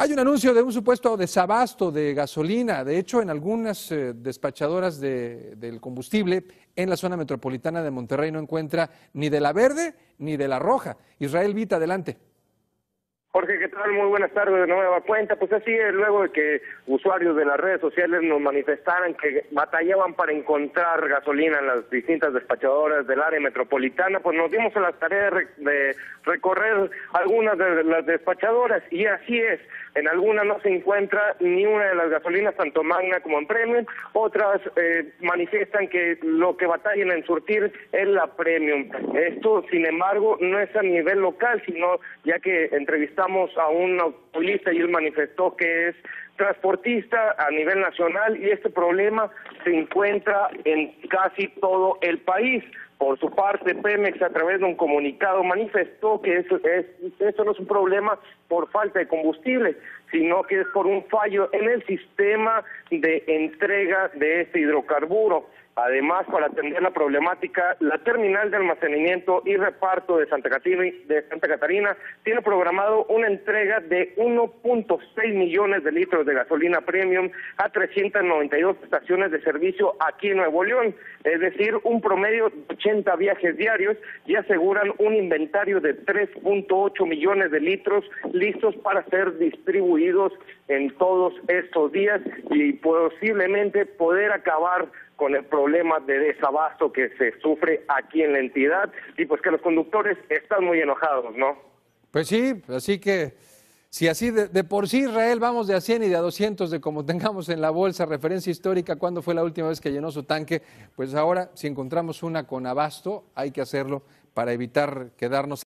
Hay un anuncio de un supuesto desabasto de gasolina. De hecho, en algunas despachadoras del combustible en la zona metropolitana de Monterrey no encuentra ni de la verde ni de la roja. Israel Vita, adelante. Jorge, ¿qué tal? Muy buenas tardes de nueva cuenta. Pues así es, luego de que usuarios de las redes sociales nos manifestaran que batallaban para encontrar gasolina en las distintas despachadoras del área metropolitana, pues nos dimos a la tarea de recorrer algunas de las despachadoras, y así es. En algunas no se encuentra ni una de las gasolinas, tanto Magna como en Premium. Otras manifiestan que lo que batallan en surtir es la Premium. Esto, sin embargo, no es a nivel local, sino ya que entrevistamos a un automovilista y él manifestó que es transportista a nivel nacional, y este problema se encuentra en casi todo el país. Por su parte, Pemex, a través de un comunicado, manifestó que eso no es un problema por falta de combustible, sino que es por un fallo en el sistema de entrega de este hidrocarburo. Además, para atender la problemática, la terminal de almacenamiento y reparto de Santa Catarina tiene programado una entrega de 1.6 millones de litros de gasolina Premium a 392 estaciones de servicio aquí en Nuevo León, es decir, un promedio de 80 viajes diarios, y aseguran un inventario de 3.8 millones de litros listos para ser distribuidos en todos estos días y posiblemente poder acabar con el problema de desabasto que se sufre aquí en la entidad, y pues que los conductores están muy enojados, ¿no? Pues sí, así que si así de por sí, Israel, vamos de a 100 y de a 200 de como tengamos en la bolsa, referencia histórica, cuándo fue la última vez que llenó su tanque, pues ahora si encontramos una con abasto hay que hacerlo para evitar quedarnos